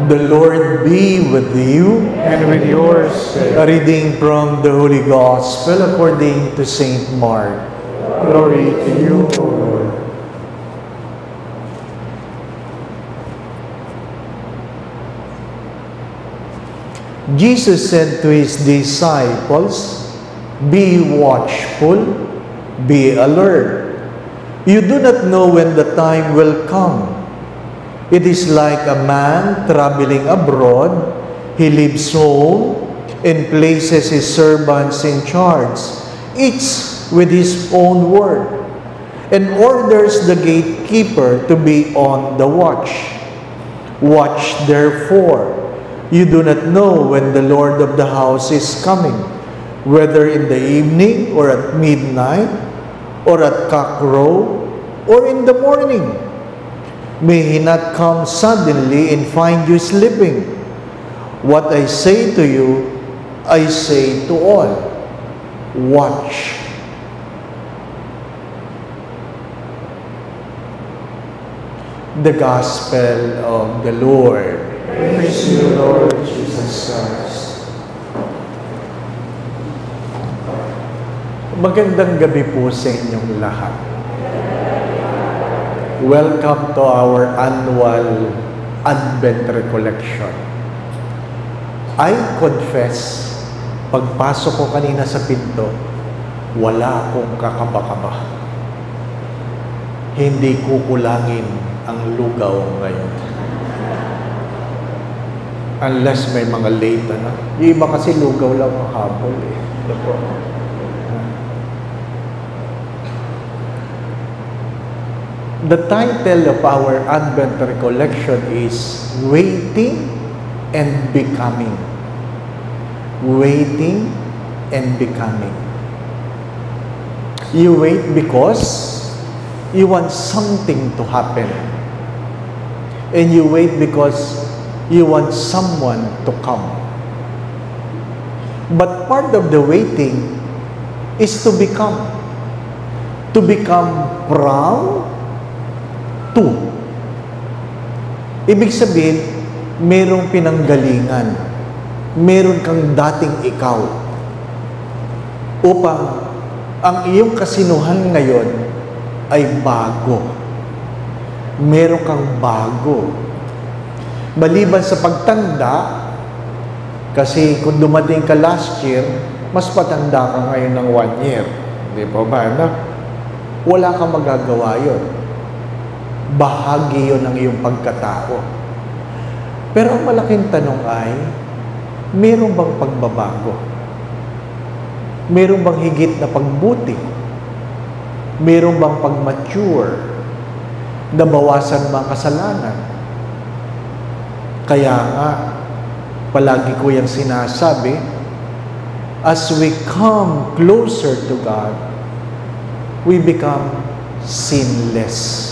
The Lord be with you. And with yours. A reading from the Holy Gospel according to Saint Mark. Glory to you, O Lord. Jesus said to his disciples, "Be watchful, be alert. You do not know when the time will come. It is like a man traveling abroad. He leaves home and places his servants in charge, each with his own work, and orders the gatekeeper to be on the watch. Watch therefore. You do not know when the Lord of the house is coming, whether in the evening or at midnight or at cockcrow or in the morning. May he not come suddenly and find you sleeping. What I say to you, I say to all, watch." The Gospel of the Lord. Praise you, Lord Jesus Christ. Magandang gabi po sa inyong lahat. Welcome to our annual Advent Recollection. I confess, pagpasok ko kanina sa pinto, wala akong kakaba-kaba. Hindi kukulangin ang lugaw ngayon. Unless may mga late, ano? Yung iba kasi lugaw lang ang habol, eh. Ito po. The title of our Advent Recollection is Waiting and Becoming. Waiting and Becoming. You wait because you want something to happen. And you wait because you want someone to come. But part of the waiting is to become. To become from to. Ibig sabihin, merong pinanggalingan. Meron kang dating ikaw. Upang ang iyong kasinuhan ngayon ay bago. Meron kang bago. Maliban sa pagtanda, kasi kung dumating ka last year, mas patanda ka ngayon ng 1 year. Di ba ba? Na? Wala kang magagawa yun. Bahagi yun ng iyong pagkatao. Pero ang malaking tanong ay, meron bang pagbabago? Meron bang higit na pagbuti? Meron bang pag-mature? Nabawasan ba ang kasalanan? Kaya nga, palagi ko yung sinasabi, as we come closer to God, we become sinless.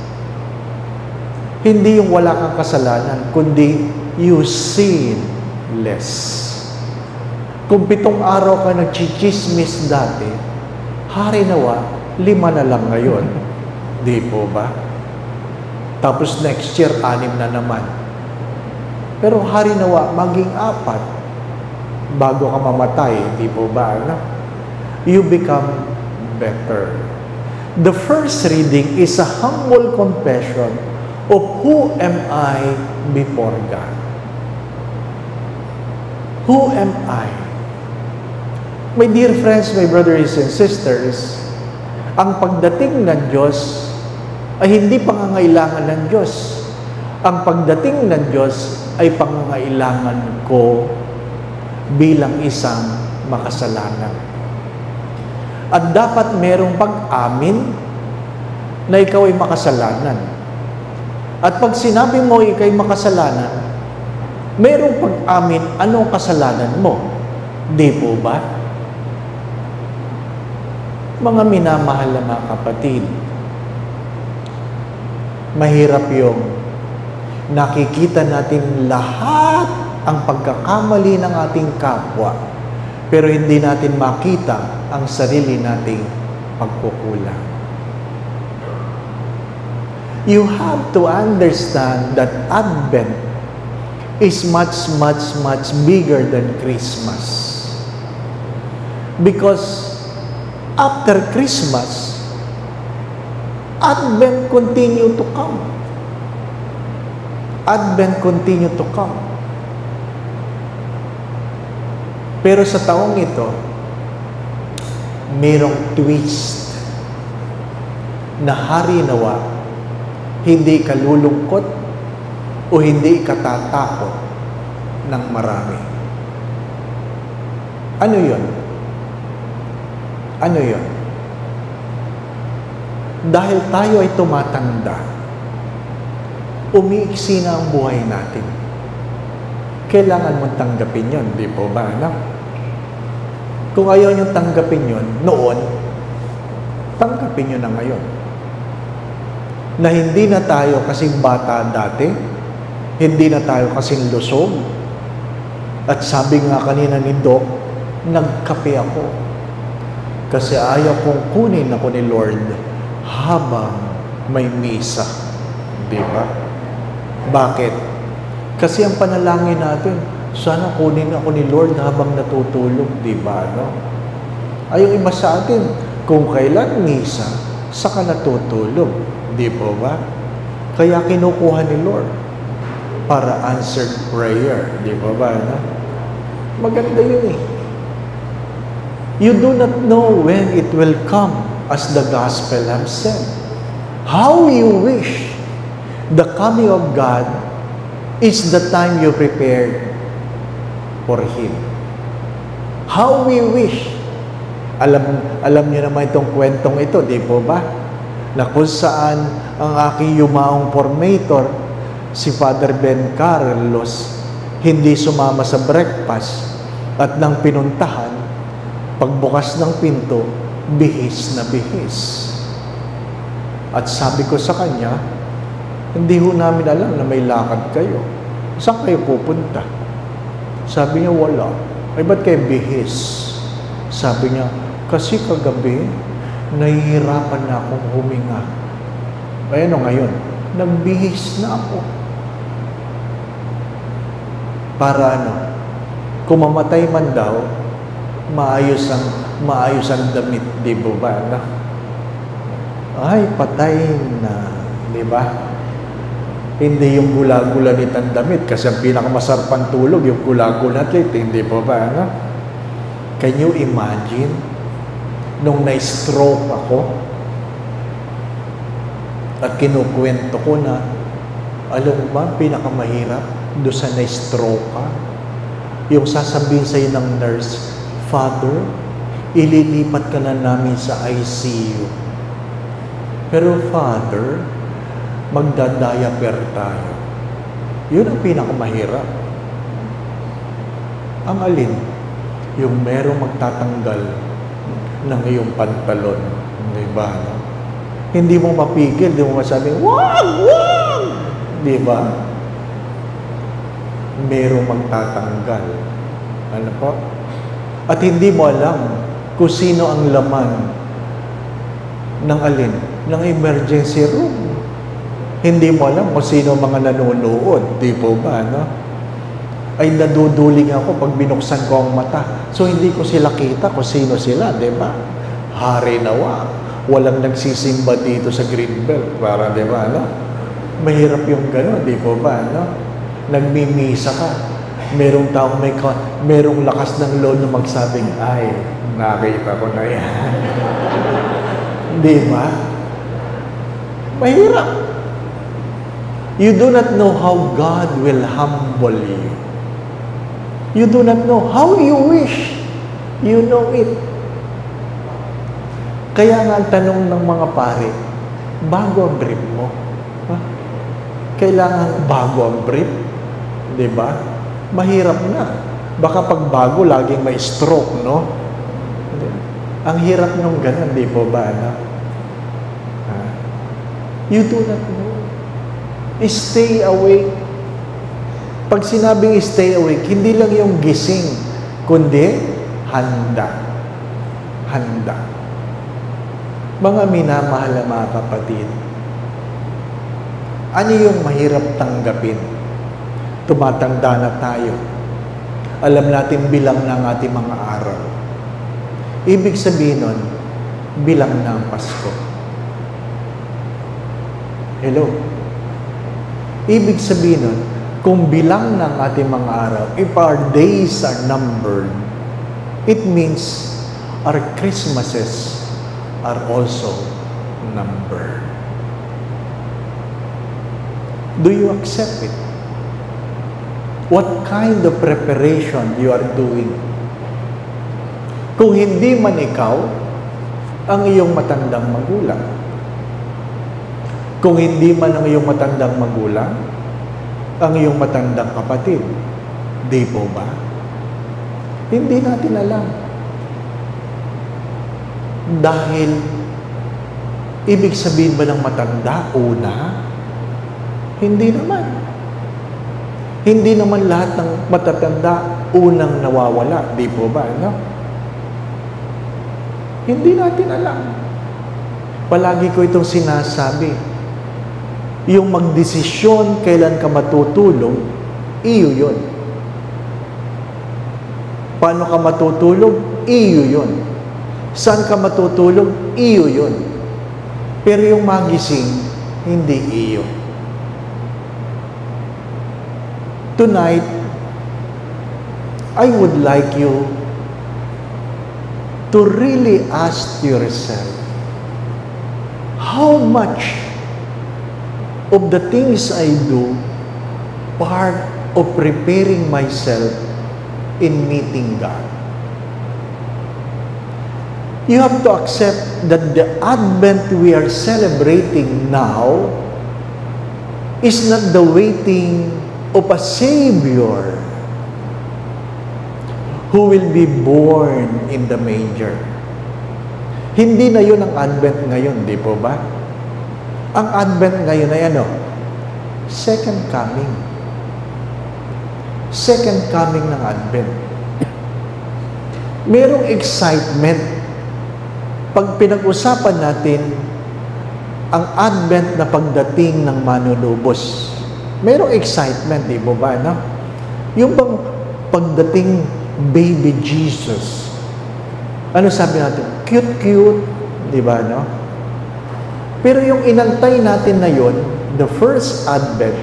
Hindi yung wala kang kasalanan, kundi you sin less. Kung 7 araw ka nagchichismis dati, hari nawa, 5 na lang ngayon. Di po ba? Tapos next year, 6 na naman. Pero hari nawa, maging 4 bago ka mamatay. Di po ba? No? You become better. The first reading is a humble confession of who am I before God. Who am I? My dear friends, my brothers and sisters, ang pagdating ng Diyos ay hindi pangangailangan ng Diyos. Ang pagdating ng Diyos ay pangangailangan ko bilang isang makasalanan. At dapat merong pag-amin na ikaw ay makasalanan. At pag sinabi mo ikay makasalanan, merong pag-amin anong kasalanan mo. Di po ba? Mga minamahal na mga kapatid, mahirap yung nakikita natin lahat ang pagkakamali ng ating kapwa, pero hindi natin makita ang sarili nating pagkukulang. You have to understand that Advent is much, much, much bigger than Christmas. Because after Christmas, Advent continue to come. Advent continue to come. Pero sa taong ito, mayroong twist na hari nawa, hindi ka lulungkot o hindi ka tatakot ng marami. Ano yun? Ano yun? Dahil tayo ay tumatanda, umiiksi na ang buhay natin. Kailangan mong tanggapin yun, di po ba, anak? Kung ayaw nyo tanggapin yun, noon, tanggapin nyo na ngayon. Na hindi na tayo kasing bata dati, hindi na tayo kasing lusog. At sabi nga kanina ni Doc, nagkape ako. Kasi ayaw kong kunin ako ni Lord habang may misa. Di ba? Bakit? Kasi ang panalangin natin, sana kunin ako ni Lord habang natutulog, di ba? No? Ay, yung iba sa atin, kung kailan misa, saka natutulog, di po ba? Kaya kinukuha ni Lord para answered prayer, di po ba? No? Maganda yun eh. You do not know when it will come, as the gospel have said. How you wish the coming of God is the time you prepared for Him. How we wish. Alam niyo naman itong kwentong ito, di po ba? Na kung saan ang aking yumaong formator, si Father Ben Carlos, hindi sumama sa breakfast at nang pinuntahan, pagbukas ng pinto, bihis na bihis. At sabi ko sa kanya, hindi ho namin alam na may lakad kayo. Saan kayo pupunta? Sabi niya, wala. Ay, ba't kayo bihis? Sabi niya, kasi kagabi, nahihirapan na akong huminga. Ay, ano ngayon? Nagbihis na ako. Para ano? Kung mamatay man daw, maayos ang damit, di ba? No? Ay, patay na, di ba? Hindi yung gula-gula nitang damit kasi ang pinakamasarapang tulog yung gula-gula nit, hindi po ba? No? Can you imagine nung na-stroke ako at kinukwento ko na alam mo ba, pinakamahirap doon sa na-stroke ka? Yung sasabihin sa'yo ng nurse, Father, ililipat ka na namin sa ICU. Pero Father, magdadiaper tayo. Yun ang pinakamahirap. Ang alin? Yung merong magtatanggal ng iyong pantalon. Diba? No? Hindi mo mapigil, hindi mo masabing, wag! Wag! Diba? Merong magtatanggal. Ano po? At hindi mo alam kung sino ang laman ng alin? Ng emergency room. Hindi mo alam kung sino mga nanonood. Di po ba, no? Ay naduduling ako pag binuksan ko ang mata. So hindi ko sila kita kung sino sila, di ba? Hari nawa. Walang nagsisimba dito sa Greenbelt. Para, di ba, no? Mahirap yung gano'n, di po ba, no? Nagmimisa ka. Merong taong merong lakas ng loob na magsabing, ay, nakita ko na yan. Di ba? Mahirap. You do not know how God will humble you. You do not know how you wish you know it. Kaya nga ang tanong ng mga pare, bago ang brief mo. Ha? Kailangan bago ang brief. Di ba? Mahirap na. Baka pag bago, laging may stroke, no? Ang hirap nung ganun, di po ba? No? You do not know. Stay awake. Pag sinabing stay awake, hindi lang yung gising, kundi handa. Handa. Mga minamahal na mga kapatid, ano yung mahirap tanggapin tumatanda na tayo. Alam natin bilang na ang ating mga araw. Ibig sabihin nun, bilang na ang Pasko. Hello? Ibig sabihin nun, kung bilang na ang ating mga araw, if our days are numbered, it means our Christmases are also numbered. Do you accept it? What kind of preparation you are doing? Kung hindi man ikaw, ang iyong matandang magulang. Kung hindi man ang iyong matandang magulang, ang iyong matandang kapatid. Di po ba? Hindi natin alam. Dahil, ibig sabihin ba ng matanda, una? Hindi naman. Hindi naman lahat ng matatanda unang nawawala. Di po ba? No? Hindi natin alam. Palagi ko itong sinasabi. Yung magdesisyon kailan ka matutulog, iyo yun. Paano ka matutulog? Iyo yun. Saan ka matutulog? Iyo yun. Pero yung magising, hindi iyo. Tonight, I would like you to really ask yourself, how much of the things I do part of preparing myself in meeting God? You have to accept that the Advent we are celebrating now is not the waiting of a Savior who will be born in the manger. Hindi na yun ang Advent ngayon, di po ba? Ang Advent ngayon ay ano? Second coming. Second coming ng Advent. Merong excitement. Pag pinag-usapan natin ang Advent na pagdating ng manunubos, merong excitement, di ba ba, no? Yung bang pagdating baby Jesus, ano sabi natin? Cute, di ba, no? Pero yung inantay natin na yun, the first Advent,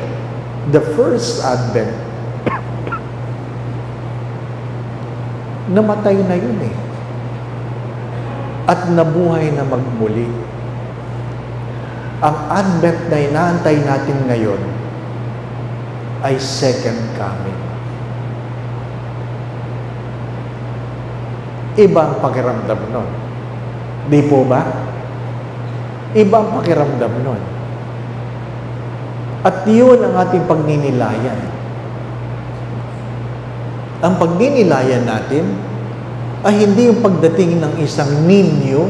namatay na yun eh. At nabuhay na magmuli. Ang Advent na inaantay natin ngayon ay second coming. Iba ang pakiramdam nun. Di po ba? Iba ang pakiramdam nun. At yun ang ating pagninilayan. Ang pagninilayan natin ay hindi yung pagdating ng isang ninyo,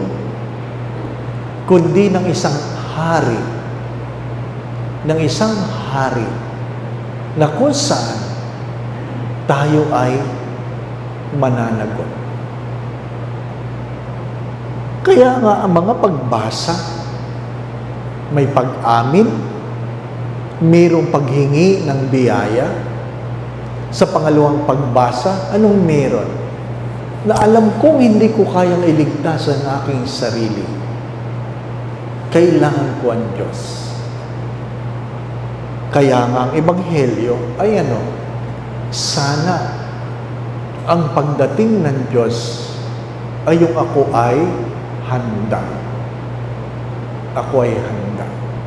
kundi ng isang hari. Ng isang hari na kung saan tayo ay mananagot. Kaya nga ang mga pagbasa, may pag-amin, mayroong paghingi ng biyaya. Sa pangalawang pagbasa, anong meron? Na alam kong hindi ko kayang iligtas ang aking sarili. Kailangan ko ang Diyos. Kaya nga ang Ebanghelyo ay ano? Sana ang pagdating ng Diyos ay yung ako ay handa. Ako ay handa.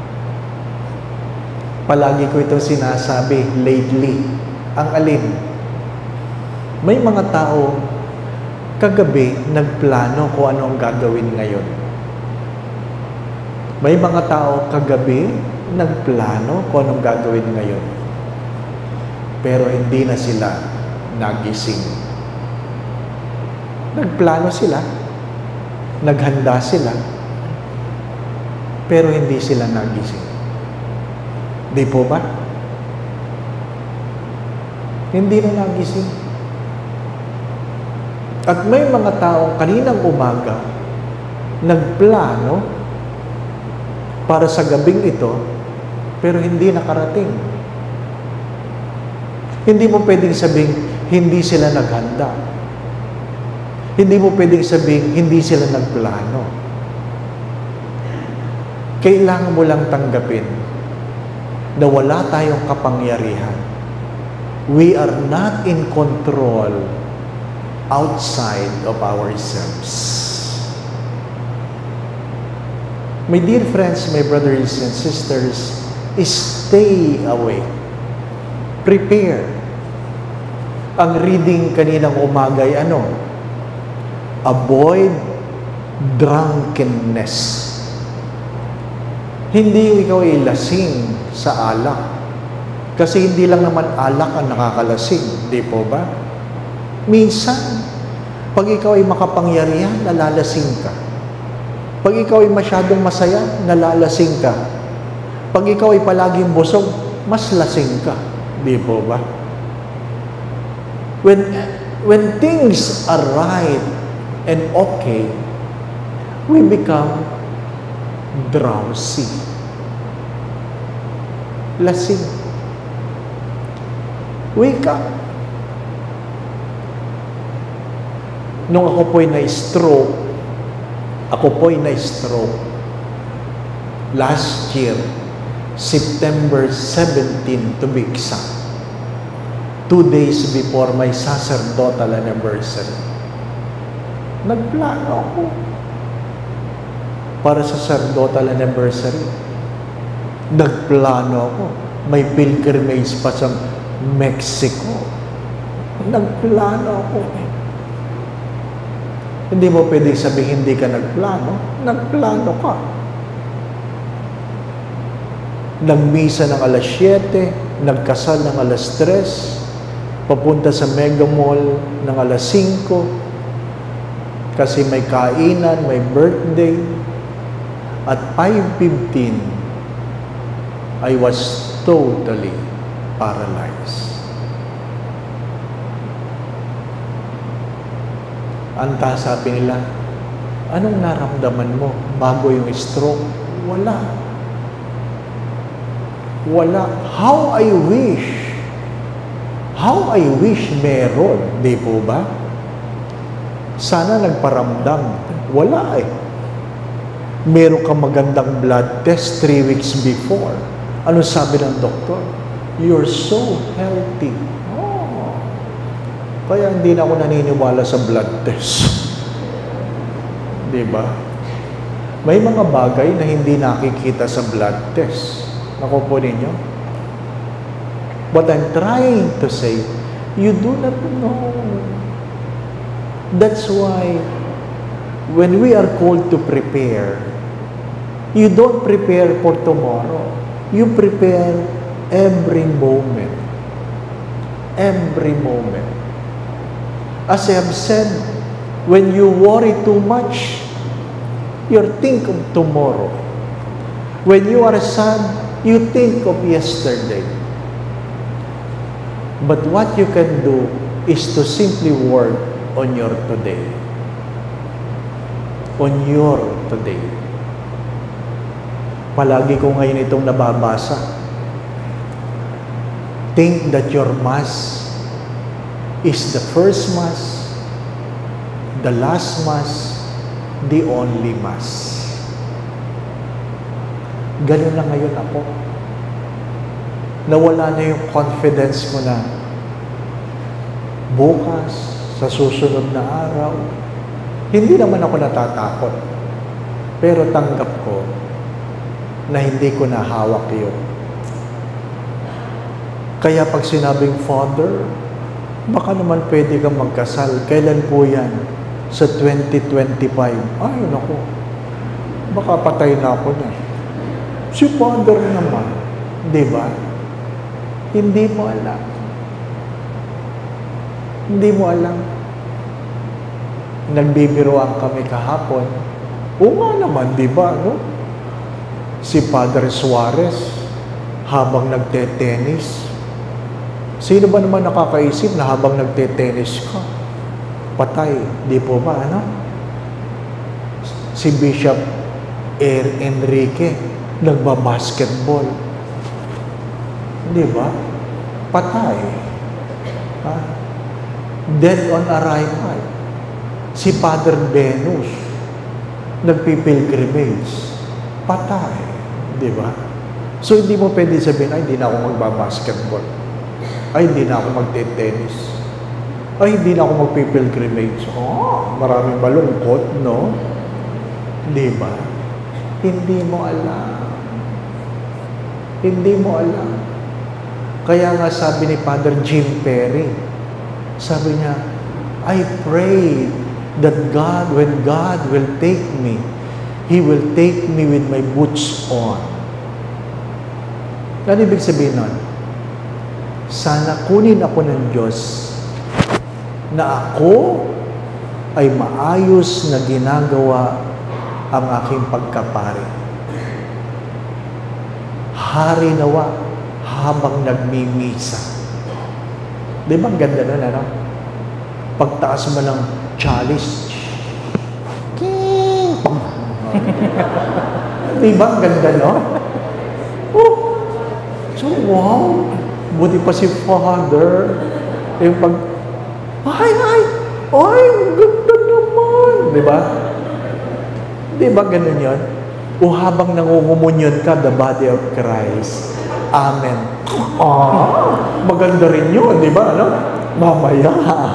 Palagi ko itong sinasabi lately. Ang alin? May mga tao kagabi nagplano kung ano ang gagawin ngayon. May mga tao kagabi nagplano kung anong gagawin ngayon. Pero hindi na sila nagising. Nagplano sila, naghanda sila, pero hindi sila nagising. Di po ba? Hindi na nagising. At may mga tao kaninang umaga nagplano para sa gabing ito, pero hindi nakarating. Hindi mo pwedeng sabihin, hindi sila naghanda. Hindi mo pwedeng sabihin, hindi sila nagplano. Kailangan mo lang tanggapin na wala tayong kapangyarihan. We are not in control outside of ourselves. My dear friends, my brothers and sisters, stay awake. Prepare. Ang reading kaninang umaga ay ano? Avoid drunkenness. Hindi ikaw ay lasing sa alak. Kasi hindi lang naman alak ang nakakalasing. Di po ba? Minsan, pag ikaw ay makapangyarihan, nalalasing ka. Pag ikaw ay masyadong masaya, nalalasing ka. Pag ikaw ay palaging busog, mas lasing ka. Di po ba? When things are right and okay, we become drowsy. Lasing. Wake up. Nung ako po'y na-stroke, last year, September 17 to be exact, 2 days before my sacerdotal anniversary. Nagplano ako para sa sacerdotal anniversary. Nagplano ako. May pilgrimage pa sa Mexico. Nagplano ako. Hindi mo pwedeng sabihin hindi ka nagplano. Nagplano ka. Nagmisa ng alas 7, nagkasal ng alas 3, papunta sa Mega Mall ng alas 5, kasi may kainan, may birthday. At 5:15, I was totally paralyzed. Anta, sabi nila, anong naramdaman mo bago yung stroke? Wala. Wala. How I wish meron. Di po ba? Sana nagparamdam. Wala eh. Meron kang magandang blood test 3 weeks before. Ano sabi ng doktor? You're so healthy. Kaya hindi na ako naniniwala sa blood test. Diba? May mga bagay na hindi nakikita sa blood test. Naku po ninyo. But I'm trying to say, you do not know. That's why, when we are called to prepare, you don't prepare for tomorrow. You prepare every moment. Every moment. As I have said, when you worry too much, you think of tomorrow. When you are sad, you think of yesterday. But what you can do is to simply work on your today. On your today. Palagi ko ngayon itong nababasa. Think that your Mass is the first Mass, the last Mass, the only Mass. Ganun na ngayon ako. Nawala na yung confidence ko na bukas, sa susunod na araw, hindi naman ako natatakot. Pero tanggap ko na hindi ko na hawak yun. Kaya pag sinabing, Father, baka naman pwede kang magkasal. Kailan po yan? Sa 2025. Ay, naku. Baka patay na ako na. Si Father naman. Di ba? Hindi mo alam. Hindi mo alam. Nagbibiroan kami kahapon. Oo nga naman, di ba? No? Si Padre Suarez, habang nagte-tennis, sino ba naman nakakaisip na habang nagte-tennis ka, patay? Di po ba, ano? Si Bishop Enrique, nagbabasketball. Di ba? Patay. dead on arrival. Si Father Venus, nagpipilgrimage, patay. Di ba? So, hindi mo pwede sabihin, ay, hindi na ako magbabasketball. Ay, hindi na ako magte-tennis. Ay, hindi na ako magpipilgrimage. Maraming malungkot, no? Di ba? Hindi mo alam. Hindi mo alam. Kaya nga sabi ni Father Jim Perry, sabi niya, I pray that God, when God will take me, He will take me with my boots on. Ano ibig sabihin nun? Sana kunin ako ng Diyos na ako ay maayos na ginagawa ang aking pagkapari. Hari nawa habang nagmimisa. Di ba ang ganda nun, ano? Pagtaas mo ng chalice. Di ba ang ganda, no? Oh! So, wow! Buti pa si Father. Yung pag, ay, ganda naman! Di ba? Di ba ganun yun? O habang nangungumunyon ka, the body of Christ. Amen. Maganda rin yun, di ba? Ano? Mamaya.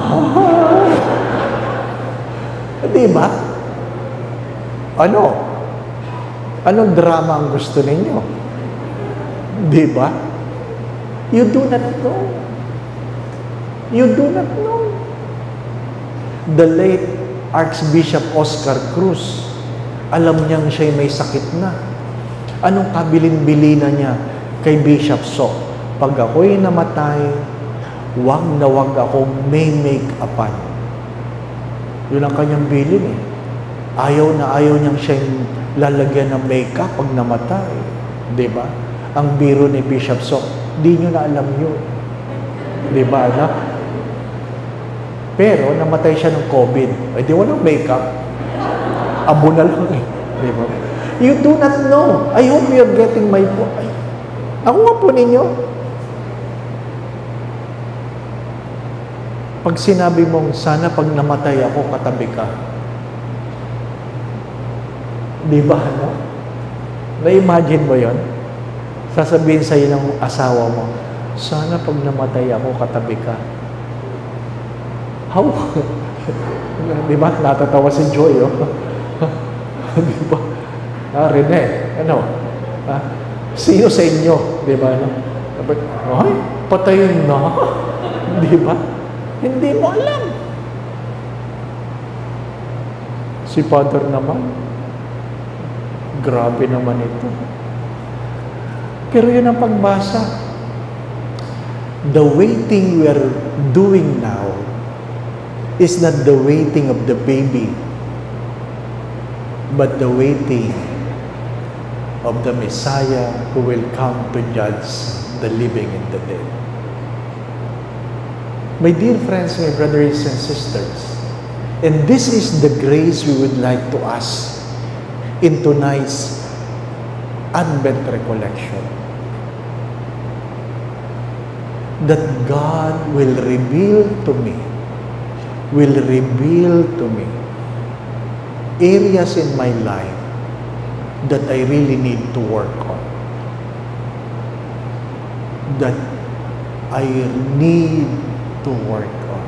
Di ba? Ano? Anong drama ang gusto ninyo? Di ba? You do not know. You do not know. The late Archbishop Oscar Cruz, alam niyang siya'y may sakit na. Anong kabilin-bilina niya kay Bishop Sok? Pag ako'y namatay, wag na wag akong may make-upan. Yun ang kanyang bilin eh. Ayaw na ayaw niyang siya'y lalagyan ng make-up pag namatay. Diba? Ang biro ni Bishop Sok, di nyo na alam yun. Diba, anak? Pero namatay siya ng COVID. Ay, di walang make-up. Abo na lang eh. Diba? You do not know. I hope you're getting my point. Ako nga po ninyo. Pag sinabi mong, sana pag namatay ako, katabi ka. Di ba, ano? Na-imagine mo yon? Sasabihin sa'yo ng asawa mo, sana pag namatay ako, katabi ka. How? Di ba? Natatawa si Joy, oh. Di ba? Rene, ano? Sino sa inyo? Di ba? Ano? Ay, patayin na. Di ba? Hindi mo alam. Si Father naman, grabe naman ito. Pero yun ang pagbasa. The waiting we are doing now is not the waiting of the baby, but the waiting of the Messiah who will come to judge the living and the dead. My dear friends, my brothers and sisters, and this is the grace we would like to ask in tonight's Advent recollection. That God will reveal to me areas in my life that I really need to work on. That I need to work on.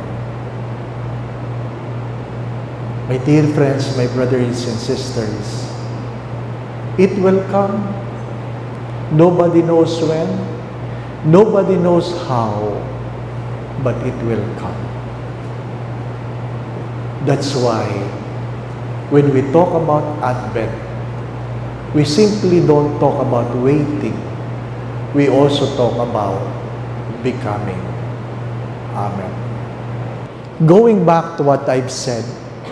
My dear friends, my brothers and sisters, it will come. Nobody knows when, nobody knows how, but it will come. That's why when we talk about Advent, we simply don't talk about waiting. We also talk about becoming. Amen. Going back to what I've said,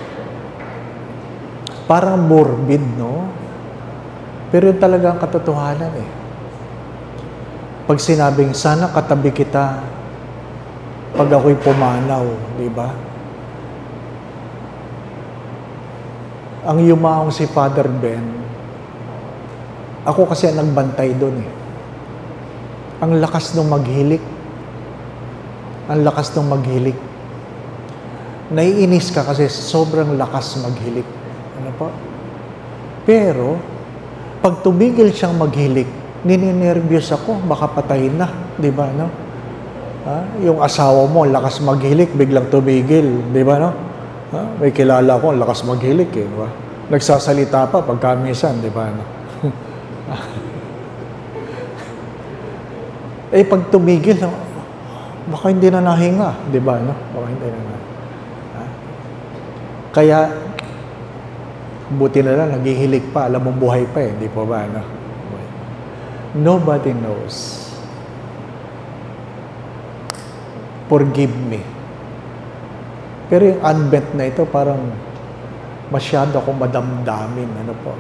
parang morbid, no? Pero yun talaga ang katotohanan eh. Pag sinabing, sana katabi kita pag ako'y pumanaw, di ba? Ang yumaong si Father Ben, ako kasi ang nagbantay doon eh. Ang lakas nung maghilik. Ang lakas nung maghilik. Naiinis ka kasi sobrang lakas maghilik. Ano po? Pero, pag tumigil siyang maghilik, nininervyos ako, baka patayin na. Di ba, no? Yung asawa mo, lakas maghilik, biglang tumigil. Di ba, no? May kilala ko, lakas maghilik, eh. Diba? Nagsasalita pa pagka minsan, di ba, no? Pag tumigil, baka hindi na nahinga, di ba, no? Baka hindi na nahinga. Kaya, buti na lang, naghihilig pa, alam mong buhay pa, eh, di pa ba, no? Nobody knows. Forgive me. Pero yung advent na ito, parang masyado akong madamdamin, ano po.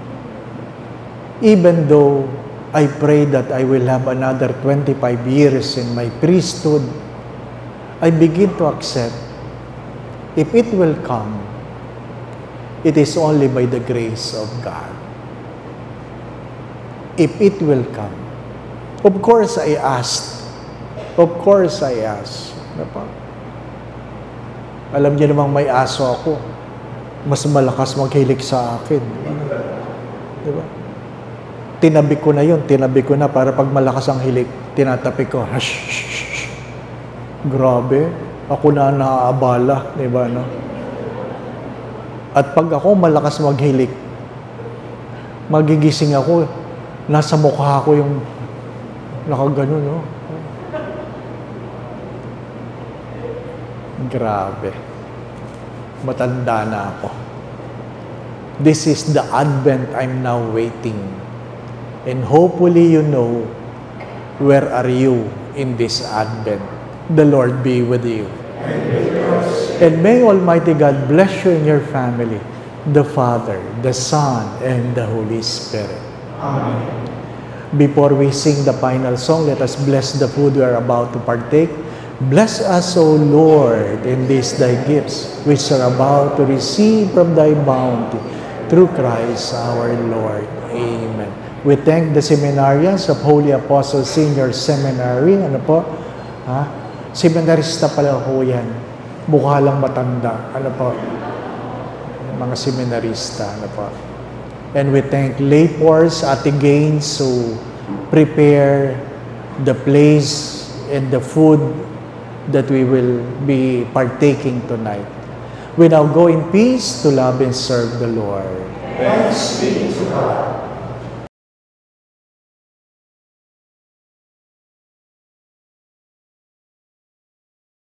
Even though I pray that I will have another 25 years in my priesthood, I begin to accept, if it will come, it is only by the grace of God. If it will come. Of course, I asked. Of course, I asked. Ano po? Alam niyo namang may aso ako. Mas malakas maghilik sa akin. Di ba? Tinabi ko na yun. Tinabi ko na para pag malakas ang hilik, tinatapi ko. Shh. Grabe. Ako na naaabala. Di ba, no? At pag ako malakas maghilik, magigising ako, nasa mukha ko yung nakaganon, no? Grabe. Matanda na ako. This is the Advent I'm now waiting. And hopefully you know, where are you in this Advent? The Lord be with you. And may Almighty God bless you and your family, the Father, the Son, and the Holy Spirit. Amen. Before we sing the final song, let us bless the food we are about to partake. Bless us, O Lord, in these thy gifts, which are about to receive from thy bounty, through Christ our Lord. Amen. We thank the seminarians of Holy Apostle Senior Seminary. Ano po? Seminarista pala ho yan. Mukha lang matanda. Ano po? Mga seminarista. Ano po? And we thank Laypors, Ate Gaines, who prepare the place and the food that we will be partaking tonight. We now go in peace to love and serve the Lord. Thanks be to God.